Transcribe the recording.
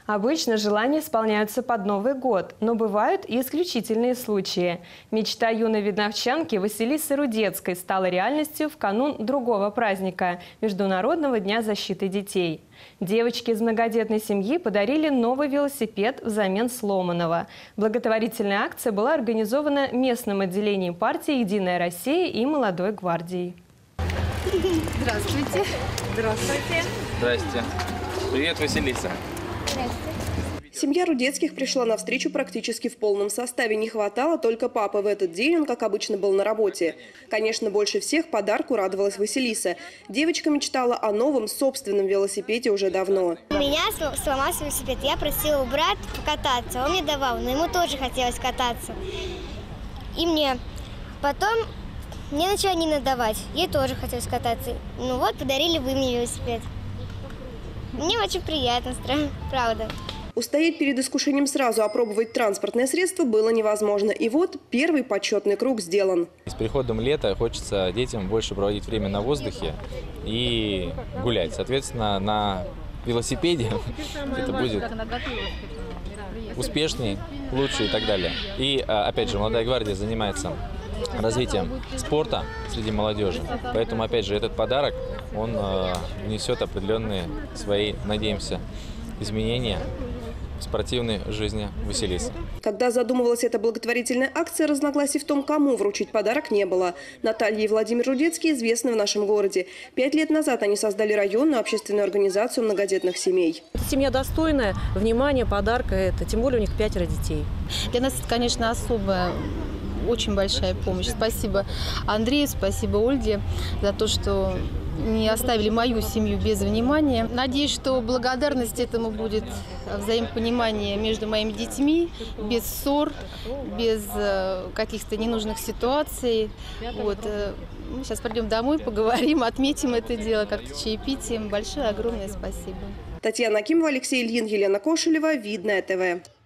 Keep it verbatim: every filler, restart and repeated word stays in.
Обычно желания исполняются под Новый год, но бывают и исключительные случаи. Мечта юной видновчанки Василисы Рудецкой стала реальностью в канун другого праздника – Международного дня защиты детей. Девочке из многодетной семьи подарили новый велосипед взамен сломанного. Благотворительная акция была организована местным отделением партии «Единая Россия» и «Молодой гвардией». Здравствуйте. Здравствуйте. Здрасте. Привет, Василиса. Семья Рудецких пришла на встречу практически в полном составе. Не хватало только папы. В этот день он, как обычно, был на работе. Конечно, больше всех подарку радовалась Василиса. Девочка мечтала о новом собственном велосипеде уже давно. У меня сломался велосипед. Я просила у брата покататься. Он мне давал, но ему тоже хотелось кататься. И мне. Потом мне начали не надавать. Ей тоже хотелось кататься. Ну вот, подарили вы мне велосипед. Мне очень приятно, правда. Устоять перед искушением сразу опробовать транспортное средство было невозможно. И вот первый почетный круг сделан. С приходом лета хочется детям больше проводить время на воздухе и гулять. Соответственно, на велосипеде это будет успешней, лучше и так далее. И, опять же, «Молодая гвардия» занимается развитием спорта среди молодежи. Поэтому, опять же, этот подарок, он внесет определенные свои, надеемся, изменения в спортивной жизни Василисы. Когда задумывалась эта благотворительная акция, разногласий в том, кому вручить подарок, не было. Наталья и Владимир Рудецкие известны в нашем городе. Пять лет назад они создали районную общественную организацию многодетных семей. Семья достойная, внимание, подарка это, тем более у них пятеро детей. Для нас это, конечно, особая, очень большая помощь. Спасибо Андрею, спасибо Ольге за то, что не оставили мою семью без внимания. Надеюсь, что благодарность этому будет взаимопонимание между моими детьми, без ссор, без каких-то ненужных ситуаций. Вот. Мы сейчас пойдем домой, поговорим, отметим это дело как-то чаепитием. Большое, огромное спасибо. Татьяна Акимова, Алексей Ильин, Елена Кошелева, Видное ТВ.